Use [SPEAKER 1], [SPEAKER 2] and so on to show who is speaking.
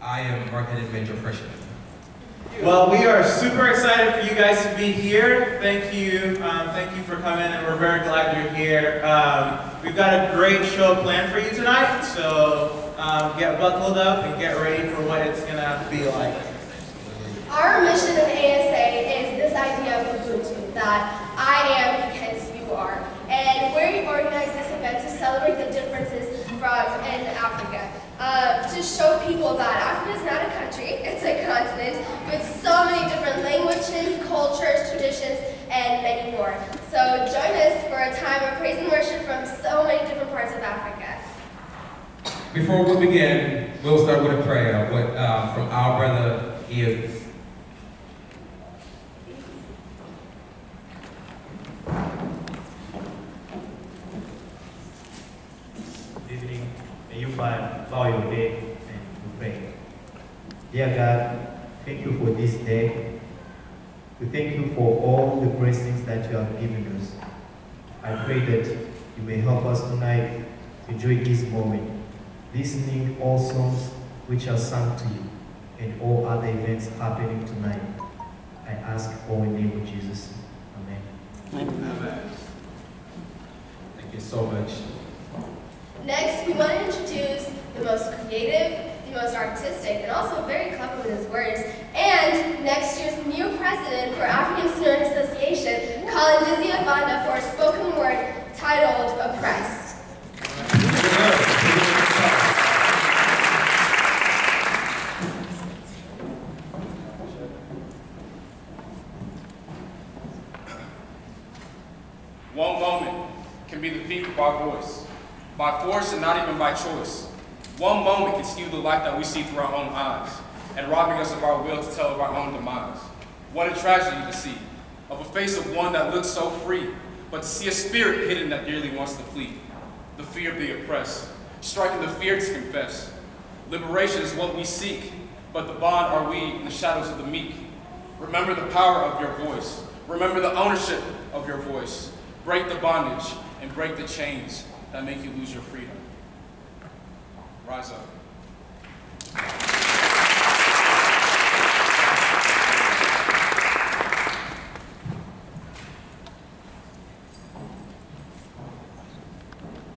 [SPEAKER 1] I am hard-headed major freshman.
[SPEAKER 2] Well, we are super excited for you guys to be here. Thank you for coming, and we're very glad you're here. We've got a great show planned for you tonight, so get buckled up and get ready for what it's gonna be like.
[SPEAKER 3] Our mission in ASA is this idea of Ubuntu, that I am because you are. And we organized this event to celebrate the differences in Africa. To show people that Africa is not a country, it's a continent with so many different languages, cultures, traditions, and many more. So join us for a time of praise and worship from so many different parts of Africa.
[SPEAKER 1] Before we begin, we'll start with a prayer from our brother Ian.
[SPEAKER 4] Good evening. May you bow your day and pray. Dear God, thank you for this day. We thank you for all the blessings that you have given us. I pray that you may help us tonight to enjoy this moment, listening all songs which are sung to you, and all other events happening tonight. I ask all in the name of Jesus. Amen.
[SPEAKER 1] Amen. Thank you so much.
[SPEAKER 3] Next, we want to introduce the most creative, the most artistic, and also very clever with his words, and next year's new president for African Student Association, Colin Dizzy Banda, for a spoken word titled Oppressed.
[SPEAKER 5] One moment can be the peak of our voice, by force and not even by choice. One moment can skew the life that we see through our own eyes, and robbing us of our will to tell of our own demise. What a tragedy to see, of a face of one that looks so free, but to see a spirit hidden that dearly wants to plead. The fear of the oppressed, striking the fear to confess. Liberation is what we seek, but the bond are we in the shadows of the meek. Remember the power of your voice. Remember the ownership of your voice. Break the bondage and break the chains that make you lose your freedom. Rise up.